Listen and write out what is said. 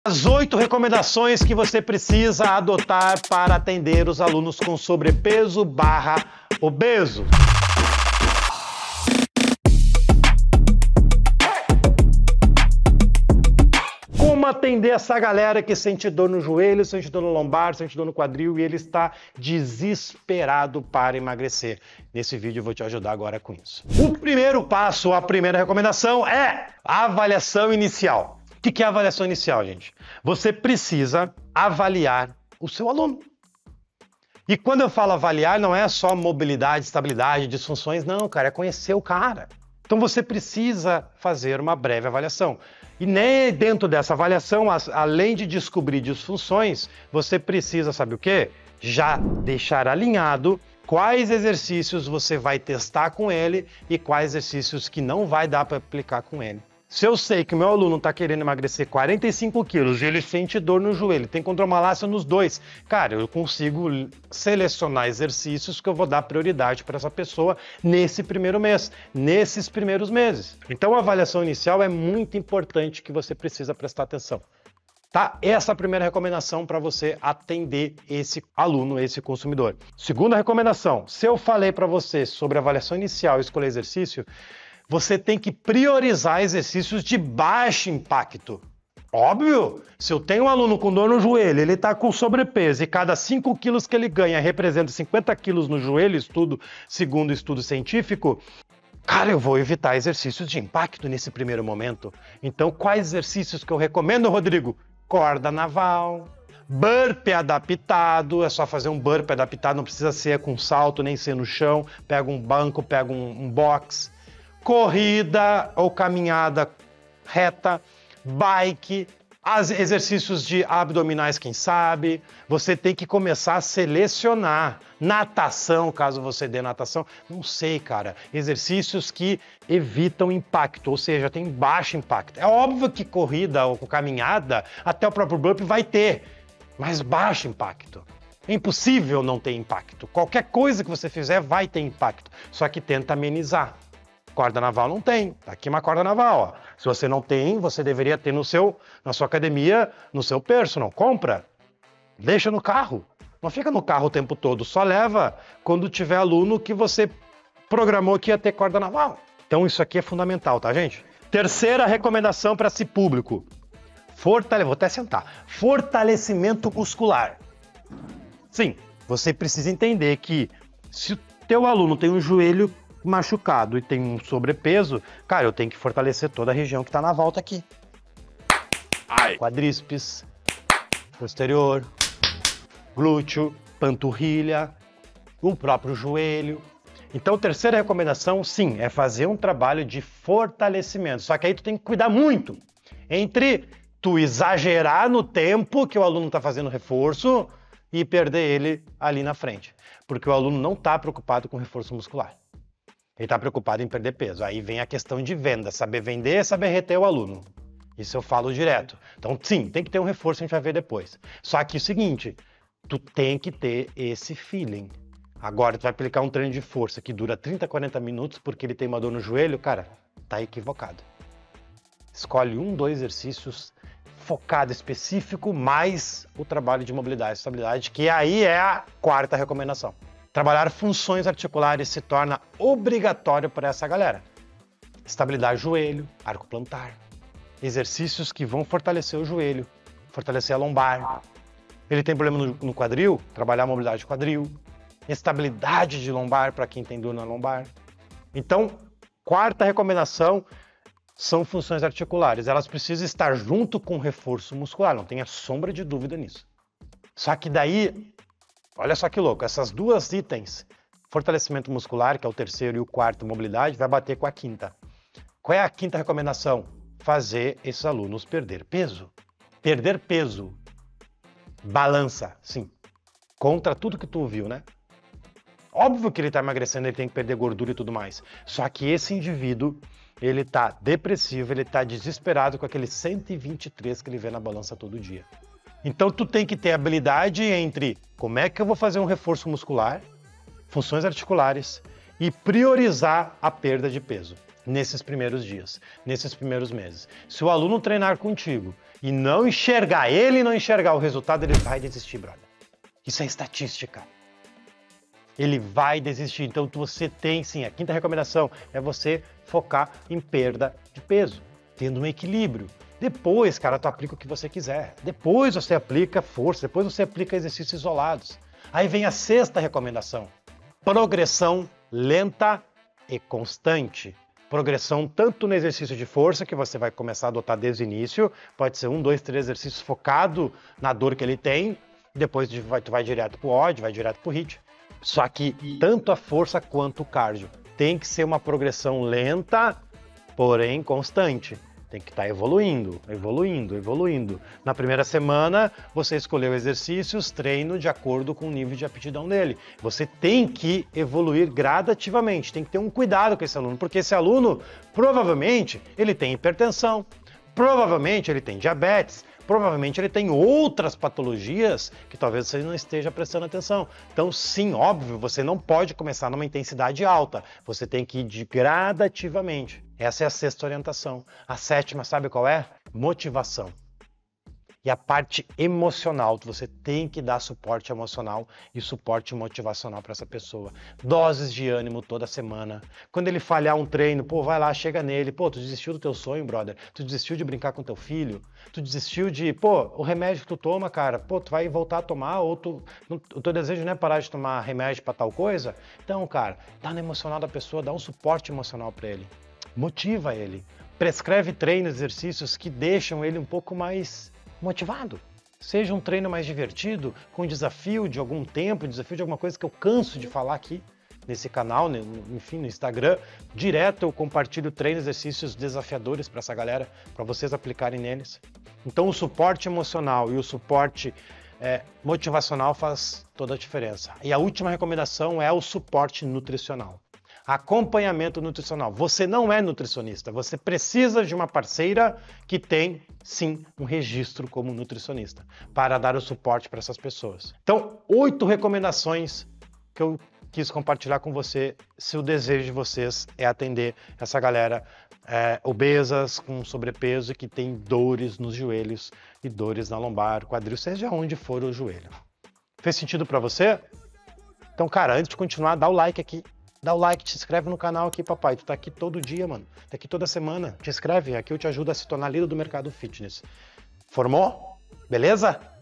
As 8 recomendações que você precisa adotar para atender os alunos com sobrepeso/obeso. Como atender essa galera que sente dor no joelho, sente dor no lombar, sente dor no quadril e ele está desesperado para emagrecer. Nesse vídeo eu vou te ajudar agora com isso. O primeiro passo, a primeira recomendação é a avaliação inicial. O que é a avaliação inicial, gente? Você precisa avaliar o seu aluno. E quando eu falo avaliar, não é só mobilidade, estabilidade, disfunções, não, cara, é conhecer o cara. Então você precisa fazer uma breve avaliação. E nem dentro dessa avaliação, além de descobrir disfunções, você precisa, sabe o quê? Já deixar alinhado quais exercícios você vai testar com ele e quais exercícios que não vai dar para aplicar com ele. Se eu sei que o meu aluno está querendo emagrecer 45 quilos e ele sente dor no joelho, tem condromalácia nos dois, cara, eu consigo selecionar exercícios que eu vou dar prioridade para essa pessoa nesse primeiro mês, nesses primeiros meses. Então a avaliação inicial é muito importante que você precisa prestar atenção. Tá? Essa é a primeira recomendação para você atender esse aluno, esse consumidor. Segunda recomendação, se eu falei para você sobre avaliação inicial e escolher exercício, você tem que priorizar exercícios de baixo impacto. Óbvio, se eu tenho um aluno com dor no joelho, ele está com sobrepeso e cada 5 quilos que ele ganha representa 50 quilos no joelho, segundo estudo científico, cara, eu vou evitar exercícios de impacto nesse primeiro momento. Então, quais exercícios que eu recomendo, Rodrigo? Corda naval, burpee adaptado, é só fazer um burpee adaptado, não precisa ser com salto, nem ser no chão, pega um banco, pega um box. Corrida ou caminhada reta, bike, exercícios de abdominais, quem sabe. Você tem que começar a selecionar. Natação, caso você dê natação, não sei, cara. Exercícios que evitam impacto, ou seja, tem baixo impacto. É óbvio que corrida ou caminhada, até o próprio burpee vai ter, mas baixo impacto. É impossível não ter impacto. Qualquer coisa que você fizer vai ter impacto, só que tenta amenizar. Corda naval não tem, tá aqui uma corda naval, ó. Se você não tem, você deveria ter na sua academia, no seu personal. Compra, deixa no carro. Não fica no carro o tempo todo, só leva quando tiver aluno que você programou que ia ter corda naval. Então isso aqui é fundamental, tá, gente? Terceira recomendação para esse público. Vou até sentar. Fortalecimento muscular. Sim, você precisa entender que se o teu aluno tem um joelho machucado e tem um sobrepeso, cara, eu tenho que fortalecer toda a região que tá na volta aqui. Quadríceps, posterior, glúteo, panturrilha, o próprio joelho. Então, a terceira recomendação, sim, é fazer um trabalho de fortalecimento. Só que aí tu tem que cuidar muito entre tu exagerar no tempo que o aluno tá fazendo reforço e perder ele ali na frente. Porque o aluno não tá preocupado com reforço muscular. Ele está preocupado em perder peso. Aí vem a questão de venda, saber vender, saber reter o aluno. Isso eu falo direto. Então, sim, tem que ter um reforço, a gente vai ver depois. Só que é o seguinte, tu tem que ter esse feeling. Agora, tu vai aplicar um treino de força que dura 30, 40 minutos porque ele tem uma dor no joelho, cara, tá equivocado. Escolhe 1, 2 exercícios focado, específico, mais o trabalho de mobilidade e estabilidade, que aí é a quarta recomendação. Trabalhar funções articulares se torna obrigatório para essa galera. Estabilidade do joelho, arco plantar, exercícios que vão fortalecer o joelho, fortalecer a lombar. Ele tem problema no quadril, trabalhar a mobilidade do quadril, estabilidade de lombar para quem tem dor na lombar. Então, quarta recomendação são funções articulares. Elas precisam estar junto com o reforço muscular, não tenha sombra de dúvida nisso. Só que daí, olha só que louco, essas duas itens, fortalecimento muscular, que é o terceiro, e o quarto, mobilidade, vai bater com a quinta. Qual é a quinta recomendação? Fazer esses alunos perder peso. Perder peso. Balança, sim. Contra tudo que tu viu, né? Óbvio que ele está emagrecendo, ele tem que perder gordura e tudo mais. Só que esse indivíduo, ele está depressivo, ele está desesperado com aquele 123 que ele vê na balança todo dia. Então tu tem que ter habilidade entre como é que eu vou fazer um reforço muscular, funções articulares e priorizar a perda de peso nesses primeiros dias, nesses primeiros meses. Se o aluno treinar contigo e não enxergar o resultado, ele vai desistir, brother. Isso é estatística. Ele vai desistir. Então você tem sim, a quinta recomendação é você focar em perda de peso, tendo um equilíbrio. Depois, cara, tu aplica o que você quiser. Depois você aplica força, depois você aplica exercícios isolados. Aí vem a sexta recomendação. Progressão lenta e constante. Progressão tanto no exercício de força, que você vai começar a adotar desde o início, pode ser 1, 2, 3 exercícios focado na dor que ele tem, depois tu vai direto pro WOD, vai direto pro HIIT. Só que tanto a força quanto o cardio tem que ser uma progressão lenta, porém constante. Tem que estar evoluindo. Na primeira semana, você escolheu exercícios, treino de acordo com o nível de aptidão dele. Você tem que evoluir gradativamente, tem que ter um cuidado com esse aluno, porque esse aluno, provavelmente, ele tem hipertensão, provavelmente ele tem diabetes, provavelmente ele tem outras patologias que talvez você não esteja prestando atenção. Então, sim, óbvio, você não pode começar numa intensidade alta. Você tem que ir gradativamente. Essa é a sexta orientação. A sétima, sabe qual é? Motivação. E a parte emocional, você tem que dar suporte emocional e suporte motivacional para essa pessoa. Doses de ânimo toda semana. Quando ele falhar um treino, pô, vai lá, chega nele. Pô, tu desistiu do teu sonho, brother. Tu desistiu de brincar com teu filho. Tu desistiu de, pô, o remédio que tu toma, cara, pô, tu vai voltar a tomar ou o teu desejo não é parar de tomar remédio para tal coisa? Então, cara, dá no emocional da pessoa, dá um suporte emocional para ele. Motiva ele. Prescreve treinos, exercícios que deixam ele um pouco mais motivado. Seja um treino mais divertido, com desafio de algum tempo, desafio de alguma coisa que eu canso de falar aqui nesse canal, enfim, no Instagram. Direto eu compartilho treinos, exercícios desafiadores para essa galera, para vocês aplicarem neles. Então o suporte emocional e o suporte motivacional faz toda a diferença. E a última recomendação é o suporte nutricional. Acompanhamento nutricional. Você não é nutricionista, você precisa de uma parceira que tem, sim, um registro como nutricionista para dar o suporte para essas pessoas. Então, 8 recomendações que eu quis compartilhar com você, se o desejo de vocês é atender essa galera obesas, com sobrepeso e que tem dores nos joelhos e dores na lombar, quadril, seja onde for o joelho. Fez sentido para você? Então, cara, antes de continuar, dá o like aqui. Dá o like, te inscreve no canal aqui, papai. Tu tá aqui todo dia, mano. Tá aqui toda semana. Te inscreve, aqui eu te ajudo a se tornar líder do mercado fitness. Formou? Beleza?